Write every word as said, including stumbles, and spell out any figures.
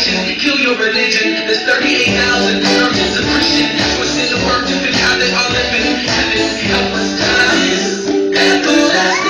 Christians, kill your religion. There's thirty-eight thousand versions of Christian. So it's in the work to the God that are living. Heaven, help us, time. Everlasting.